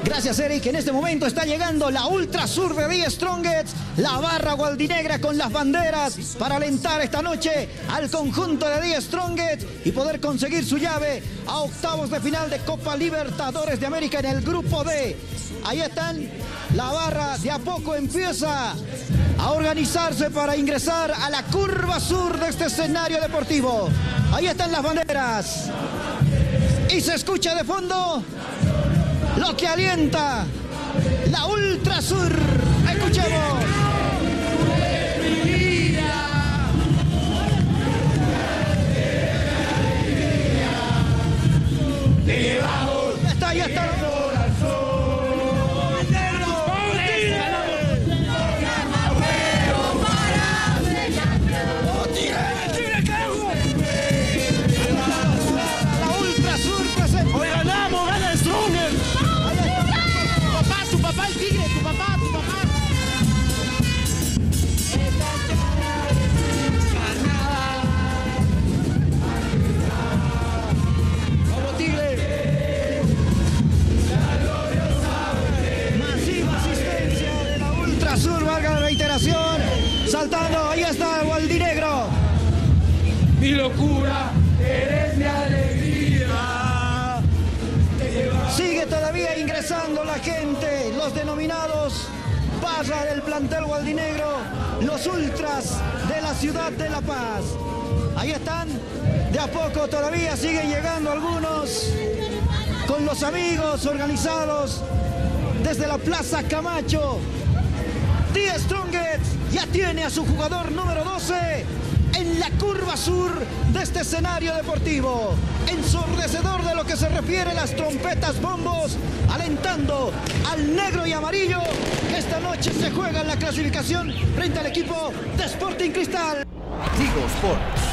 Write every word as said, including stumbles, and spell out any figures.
Gracias, Eric. En este momento está llegando la Ultra Sur de The Strongest, la barra gualdinegra con las banderas para alentar esta noche al conjunto de The Strongest y poder conseguir su llave a octavos de final de Copa Libertadores de América en el grupo D. Ahí están, la barra de a poco empieza a organizarse para ingresar a la curva sur de este escenario deportivo. Ahí están las banderas y se escucha de fondo lo que alienta la Ultra Sur. Escuchemos. Ya está, ya está. Saltando, ahí está el gualdinegro. Mi locura, eres mi alegría. Sigue todavía ingresando la gente, los denominados barra del plantel gualdinegro, los ultras de la ciudad de La Paz. Ahí están, de a poco todavía siguen llegando algunos con los amigos organizados desde la Plaza Camacho. The Strongest ya tiene a su jugador número doce en la curva sur de este escenario deportivo. Ensordecedor de lo que se refiere a las trompetas, bombos, alentando al negro y amarillo que esta noche se juega en la clasificación frente al equipo de Sporting Cristal. Tigo Sports.